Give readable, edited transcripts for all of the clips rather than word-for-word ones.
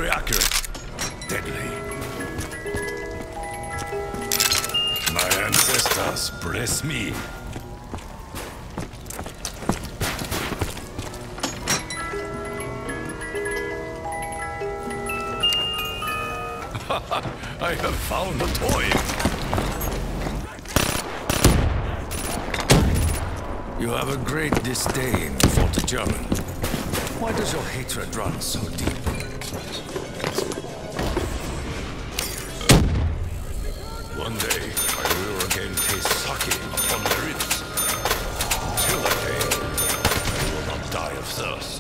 Very accurate. Deadly. My ancestors bless me. I have found a toy. You have a great disdain for the German. Why does your hatred run so deep? One day, I will again taste sake upon my lips. Until that day, I will not die of thirst.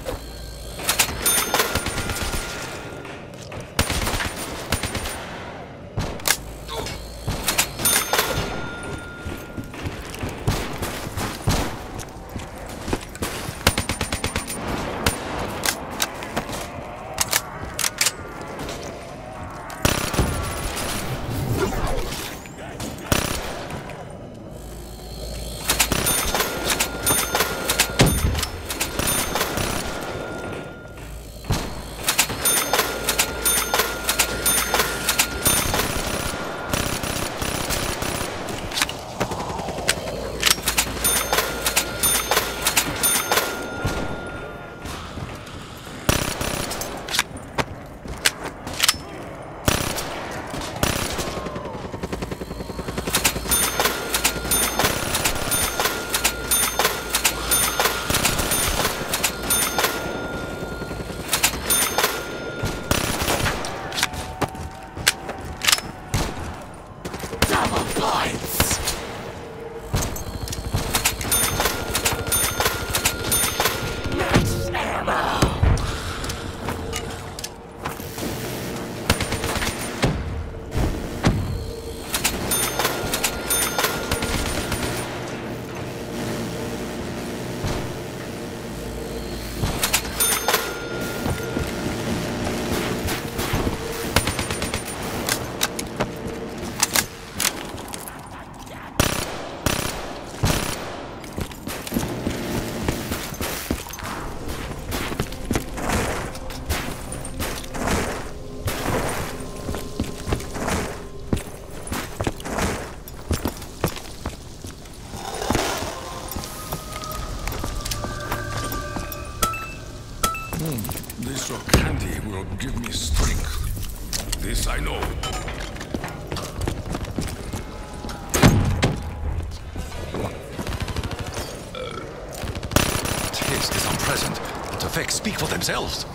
This rock candy will give me strength. This I know. Taste is unpleasant, but effects speak for themselves.